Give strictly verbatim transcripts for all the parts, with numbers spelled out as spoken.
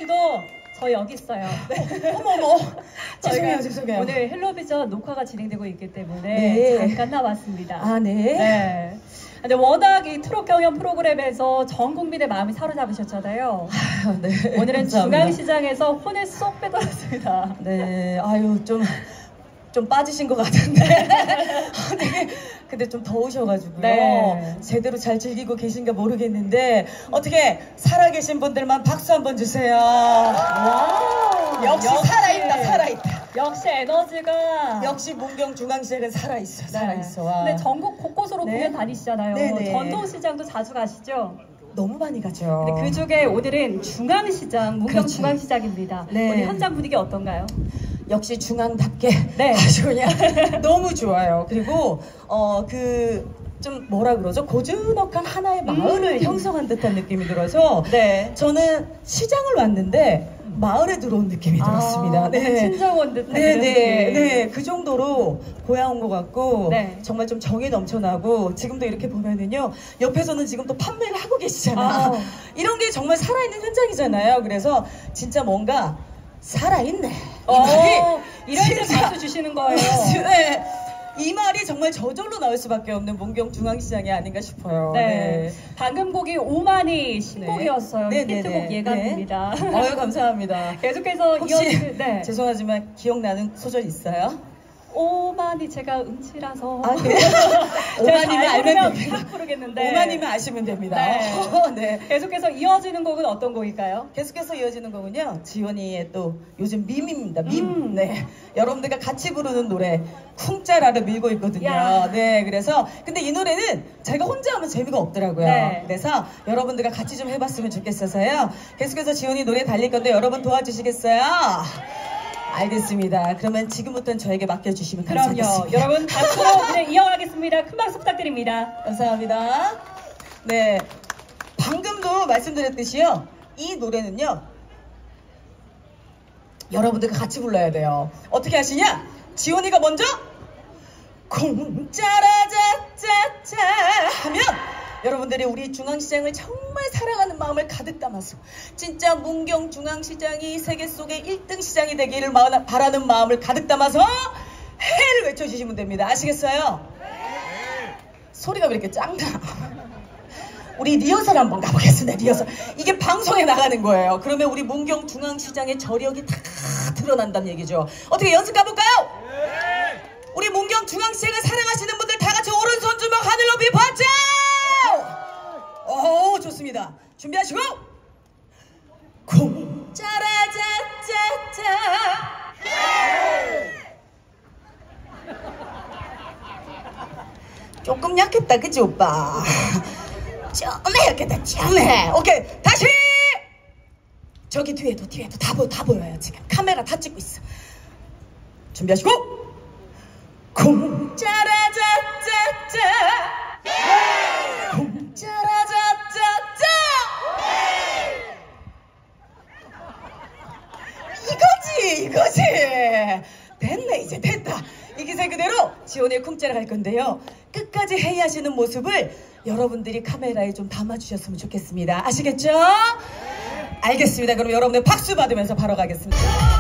씨도 저 여기 있어요. 네. 어머 어머. 죄송해요, 죄송해요. 오늘 헬로비전 녹화가 진행되고 있기 때문에 네. 잠깐 나왔습니다. 아, 네. 네. 근데 워낙 이 트롯 경연 프로그램에서 전 국민의 마음이 사로잡으셨잖아요. 아유, 네. 오늘은 감사합니다. 중앙시장에서 혼을 쏙 빼돌았습니다. 네. 아유, 좀, 좀 빠지신 것 같은데. 되게, 근데 좀 더우셔가지고요. 네. 제대로 잘 즐기고 계신가 모르겠는데, 어떻게 살아계신 분들만 박수 한번 주세요. 와우. 역시, 역시 살아있다, 살아있다. 역시 에너지가. 역시 문경중앙시장은 살아있어, 살아있어. 네. 근데 전국 곳곳으로 네. 공연 다니시잖아요. 네네. 전통시장도 자주 가시죠? 너무 많이 가죠. 근데 그 중에 오늘은 중앙시장, 문경 그렇죠. 중앙시장입니다. 네. 오늘 현장 분위기 어떤가요? 역시 중앙답게 네. 아주 그냥 너무 좋아요. 그리고 어 그 좀 뭐라 그러죠? 고즈넉한 하나의 마을을 음. 형성한 듯한 느낌이 들어서 네. 저는 시장을 왔는데 마을에 들어온 느낌이 들었습니다. 아, 네. 친정 온 듯한 네, 그런 네, 느낌. 네, 그 정도로 고향 온 것 같고 네. 정말 좀 정이 넘쳐나고 지금도 이렇게 보면은요 옆에서는 지금 또 판매를 하고 계시잖아. 아. 이런 게 정말 살아있는 현장이잖아요. 그래서 진짜 뭔가 살아있네. 이 어, 말이 이럴 때 진짜 박수 주시는 거예요. 네. 이 말이 정말 저절로 나올 수밖에 없는 문경중앙시장이 아닌가 싶어요. 네. 네. 방금 곡이 오만이 신곡이었어요. 네. 네, 네, 히트곡 네. 예감입니다. 어유 감사합니다. 계속해서 혹시 이어질 네. 죄송하지만 기억나는 소절 있어요? 오만이 제가 음치라서 아, 네. 제가 오만이면 잘 알면 부르면 됩니다. 못 부르겠는데 오만이면 아시면 됩니다. 네. 네. 계속해서 이어지는 곡은 어떤 곡일까요? 계속해서 이어지는 거군요. 지원이의 또 요즘 밈입니다. 밈. 음. 네. 여러분들과 같이 부르는 노래 쿵짜라를 밀고 있거든요. 야. 네. 그래서 근데 이 노래는 제가 혼자 하면 재미가 없더라고요. 네. 그래서 여러분들과 같이 좀 해봤으면 좋겠어서요. 계속해서 지원이 노래 달릴 건데 여러분 도와주시겠어요? 알겠습니다. 그러면 지금부터는 저에게 맡겨주시면 그럼요. 감사하겠습니다. 여러분 박수로 그냥 이어가겠습니다. 큰 박수 부탁드립니다. 감사합니다. 네. 방금도 말씀드렸듯이요. 이 노래는요. 여러분들과 같이 불러야 돼요. 어떻게 하시냐? 지원이가 먼저 콩짜라짜짜짜 하면 여러분들이 우리 중앙시장을 정말 사랑하는 마음을 가득 담아서 진짜 문경중앙시장이 세계 속의 일 등 시장이 되기를 바라는 마음을 가득 담아서 해를 외쳐주시면 됩니다. 아시겠어요? 네. 소리가 왜 이렇게 작나? 우리 리허설 한번 가보겠습니다. 리허설. 이게 방송에 나가는 거예요. 그러면 우리 문경중앙시장의 저력이 다 드러난다는 얘기죠. 어떻게 연습 가볼까요? 네. 우리 문경중앙시장을 사랑하시는 분들 다 같이 오른손 주먹 하늘 높이 번쩍! 오, 좋습니다. 준비하시고 콩짜라짜짜짜 조금 약했다 그치 오빠? 좀 약했다 좀 해. 오케이 다시 저기 뒤에도 뒤에도 다, 보, 다 보여요. 지금 카메라 다 찍고 있어. 준비하시고 콩짜라짜짜짜 콩짜라짜짜짜 이거지 이거지 됐네 이제 됐다. 이 기세 그대로 지원이의 쿵짜라 갈 건데요. 끝까지 회의하시는 모습을 여러분들이 카메라에 좀 담아주셨으면 좋겠습니다. 아시겠죠? 네. 알겠습니다. 그럼 여러분들 박수 받으면서 바로 가겠습니다.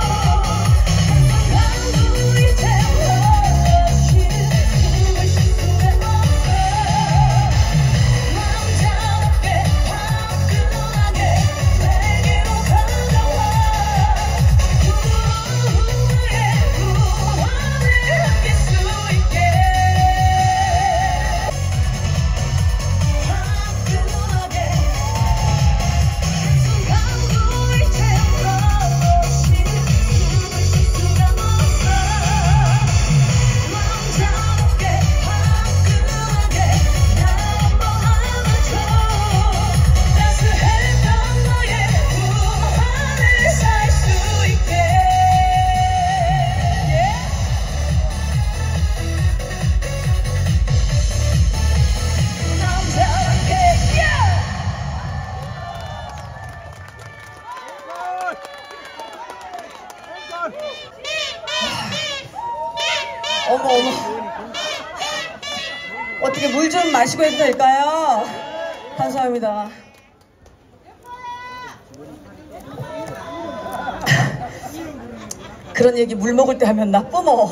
어머 어머 어떻게 물 좀 마시고 해도 될까요? 감사합니다. 그런 얘기 물 먹을 때 하면 나 뿜어.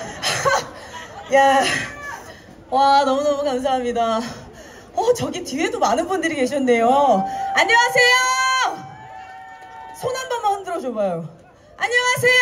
야, 와, 너무너무 감사합니다. 어, 저기 뒤에도 많은 분들이 계셨네요. 안녕하세요. 손 한 번만 흔들어 줘봐요. 안녕하세요.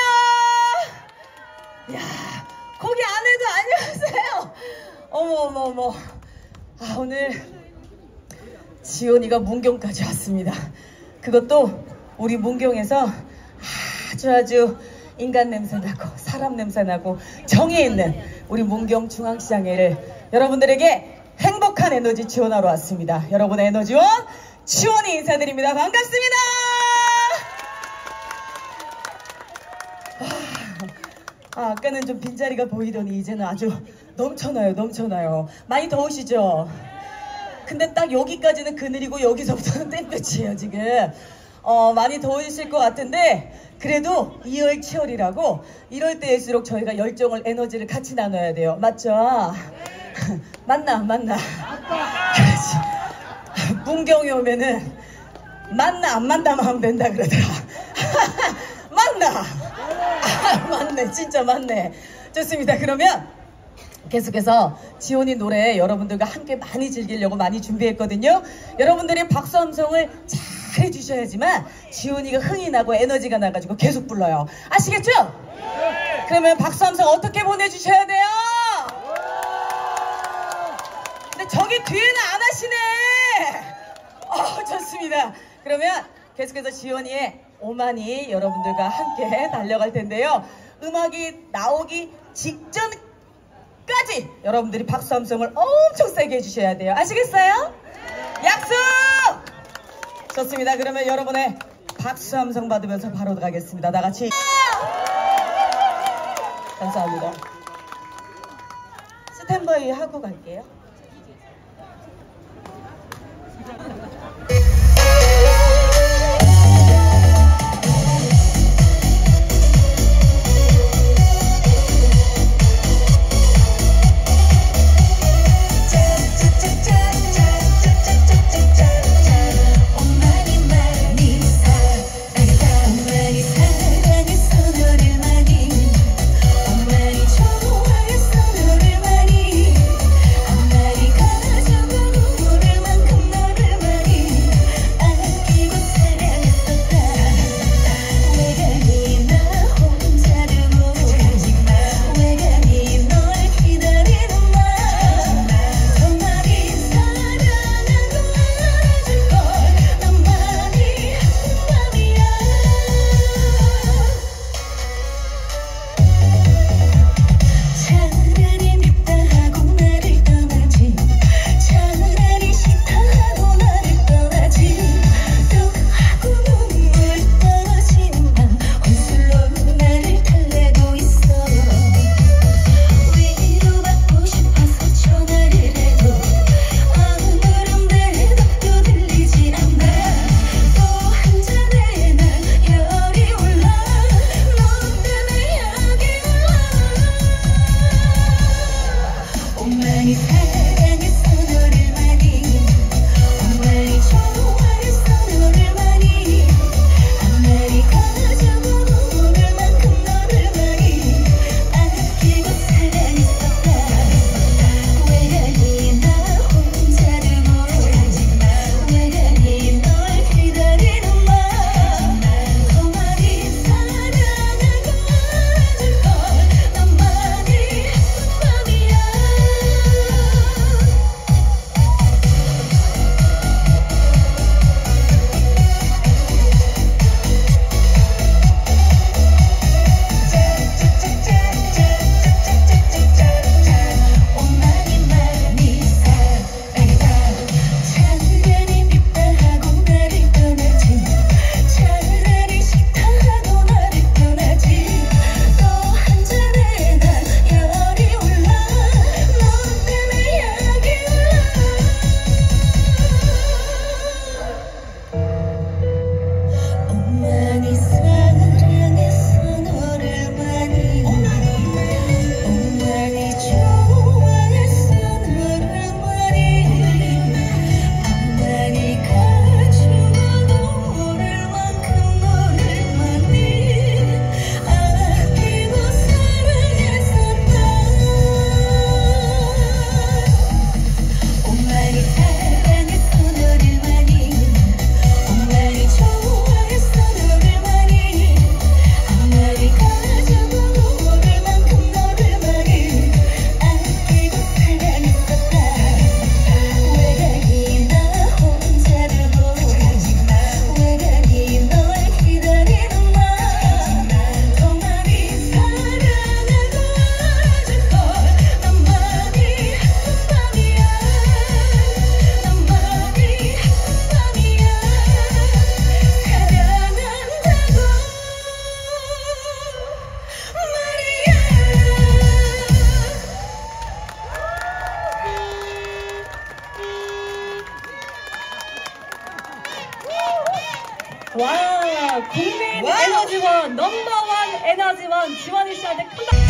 야, 거기 안에도 안녕하세요. 어머 어머 어머. 아, 오늘 지원이가 문경까지 왔습니다. 그것도 우리 문경에서 아주 아주 인간 냄새 나고 사람 냄새 나고 정이 있는 우리 문경 중앙시장회를 여러분들에게 행복한 에너지 지원하러 왔습니다. 여러분의 에너지원 지원이 인사드립니다. 반갑습니다. 아, 아까는 좀 빈자리가 보이더니 이제는 아주 넘쳐나요. 넘쳐나요. 많이 더우시죠? 근데 딱 여기까지는 그늘이고 여기서부터는 땡볕이에요 지금. 어, 많이 더우실 것 같은데 그래도 이열치열이라고 이럴 때일수록 저희가 열정을 에너지를 같이 나눠야 돼요. 맞죠? 맞나 안 맞나? 그렇지. 문경에 오면은 맞나 안 맞나만 하면 된다 그러더라. 맞나? 아, 맞네. 진짜 맞네. 좋습니다. 그러면 계속해서 지원이 노래 여러분들과 함께 많이 즐기려고 많이 준비했거든요. 여러분들이 박수 함성을 잘 해주셔야지만 지원이가 흥이 나고 에너지가 나가지고 계속 불러요. 아시겠죠? 네. 그러면 박수 함성 어떻게 보내주셔야 돼요? 근데 저기 뒤에는 안 하시네. 어, 좋습니다. 그러면 계속해서 지원이의 오만이 여러분들과 함께 달려갈 텐데요. 음악이 나오기 직전까지 여러분들이 박수 함성을 엄청 세게 해주셔야 돼요. 아시겠어요? 약속! 좋습니다. 그러면 여러분의 박수 함성 받으면서 바로 가겠습니다. 다 같이. 감사합니다. 스탠바이 하고 갈게요. 자, 국민 와우. 에너지원 넘버원 에너지원 지원이 씨한테 큰 박수.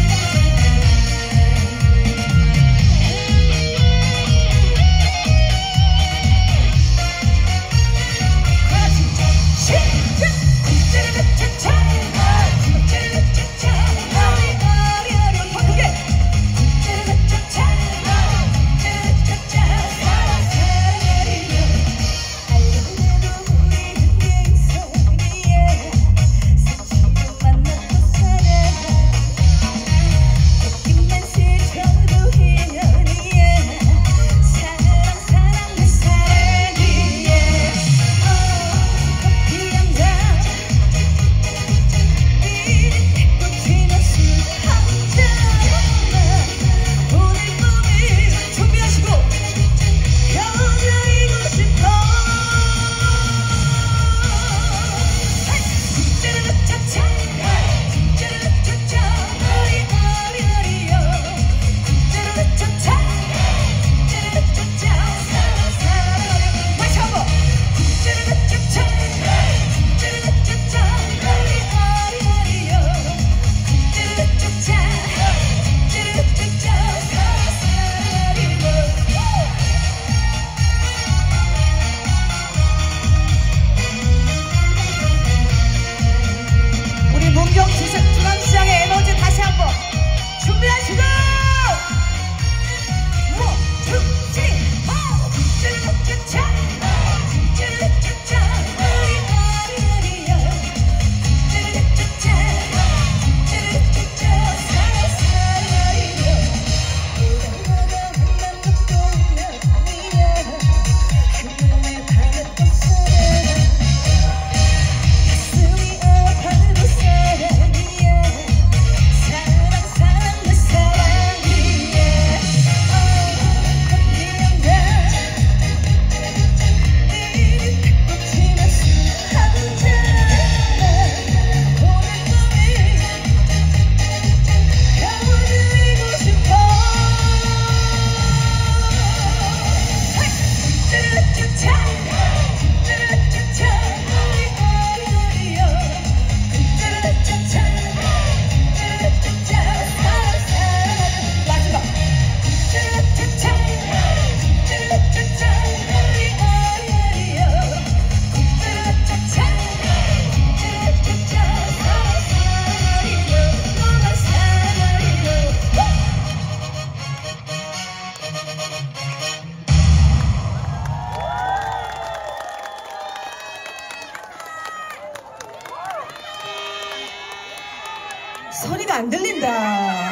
소리가 안 들린다.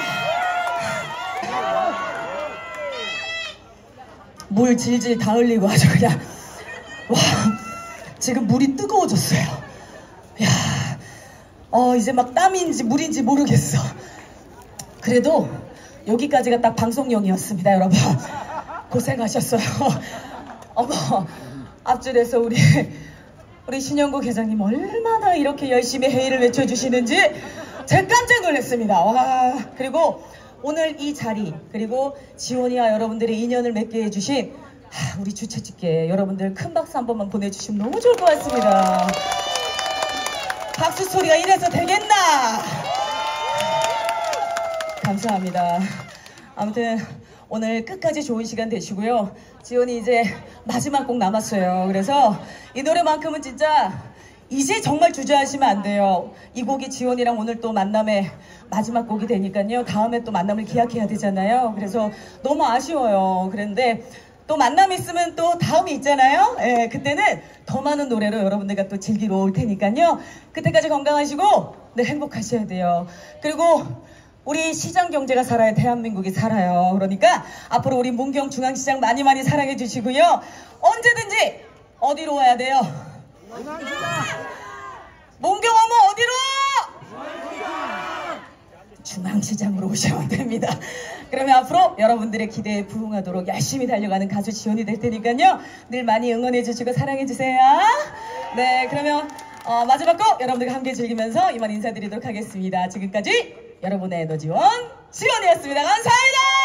물 질질 다 흘리고 아주 그냥 와 지금 물이 뜨거워졌어요. 야, 어 이제 막 땀인지 물인지 모르겠어. 그래도 여기까지가 딱 방송용이었습니다, 여러분. 고생하셨어요. 어머, 앞줄에서 우리 우리 신영국 회장님 얼마나 이렇게 열심히 회의를 외쳐주시는지 제가 깜짝 놀랐습니다. 와, 그리고 오늘 이 자리, 그리고 지원이와 여러분들의 인연을 맺게 해주신 하, 우리 주최측계 여러분들 큰 박수 한 번만 보내주시면 너무 좋을 것 같습니다. 박수 소리가 이래서 되겠나? 감사합니다. 아무튼 오늘 끝까지 좋은 시간 되시고요. 지원이 이제 마지막 곡 남았어요. 그래서 이 노래만큼은 진짜 이제 정말 주저하시면 안 돼요. 이 곡이 지원이랑 오늘 또 만남의 마지막 곡이 되니까요. 다음에 또 만남을 기약해야 되잖아요. 그래서 너무 아쉬워요. 그런데 또 만남 있으면 또 다음이 있잖아요. 예, 그때는 더 많은 노래로 여러분들과 또 즐기러 올 테니까요. 그때까지 건강하시고 늘 행복하셔야 돼요. 그리고 우리 시장 경제가 살아야 대한민국이 살아요. 그러니까 앞으로 우리 문경중앙시장 많이 많이 사랑해 주시고요. 언제든지 어디로 와야 돼요? 문경 오면 어디로? 중앙시장으로 오시면 됩니다. 그러면 앞으로 여러분들의 기대에 부응하도록 열심히 달려가는 가수 지원이 될 테니까요. 늘 많이 응원해 주시고 사랑해 주세요. 네, 그러면 어, 마지막 곡 여러분들과 함께 즐기면서 이만 인사드리도록 하겠습니다. 지금까지 여러분의 에너지원 지원이었습니다. 감사합니다.